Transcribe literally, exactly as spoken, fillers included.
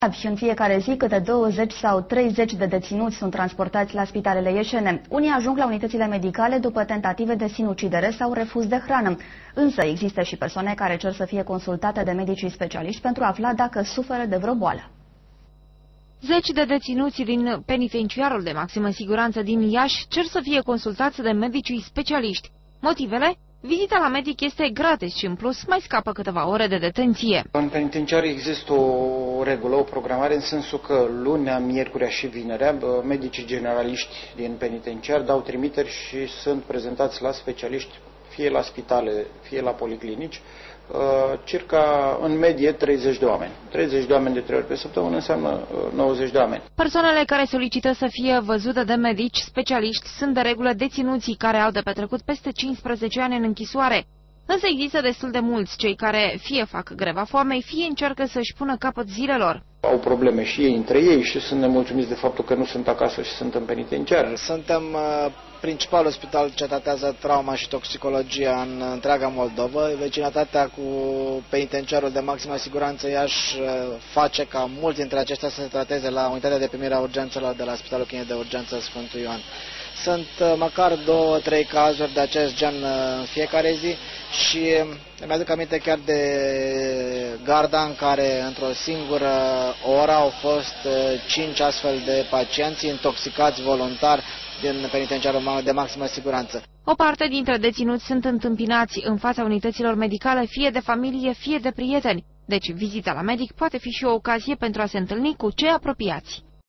În fiecare zi, câte douăzeci sau treizeci de deținuți sunt transportați la spitalele ieșene. Unii ajung la unitățile medicale după tentative de sinucidere sau refuz de hrană. Însă există și persoane care cer să fie consultate de medicii specialiști pentru a afla dacă suferă de vreo boală. Zeci de deținuți din penitenciarul de maximă siguranță din Iași cer să fie consultați de medicii specialiști. Motivele? Vizita la medic este gratis și în plus mai scapă câteva ore de detenție. În penitenciar există o regulă, o programare, în sensul că lunea, miercurea și vinerea, medicii generaliști din penitenciar dau trimiteri și sunt prezentați la specialiști, fie la spitale, fie la policlinici, circa în medie treizeci de oameni. treizeci de oameni de trei ori pe săptămână înseamnă nouăzeci de oameni. Persoanele care solicită să fie văzute de medici specialiști sunt de regulă deținuții care au de petrecut peste cincisprezece ani în închisoare. Însă există destul de mulți cei care fie fac greva foamei, fie încearcă să-și pună capăt zilelor. Au probleme și ei între ei și sunt nemulțumiți de faptul că nu sunt acasă și sunt în penitenciar. Suntem uh, principalul spital ce tratează trauma și toxicologia în întreaga Moldova. Vecinătatea cu penitenciarul de maximă siguranță Iași uh, face ca mulți dintre aceștia să se trateze la unitatea de primire a urgențelor de la Spitalul Clinic de Urgență Sfântul Ioan. Sunt uh, măcar două, trei cazuri de acest gen uh, în fiecare zi și îmi aduc aminte chiar de garda în care într-o singură oră au fost cinci astfel de pacienți intoxicați voluntar din penitenciarul de maximă siguranță. O parte dintre deținuți sunt întâmpinați în fața unităților medicale fie de familie, fie de prieteni. Deci vizita la medic poate fi și o ocazie pentru a se întâlni cu cei apropiați.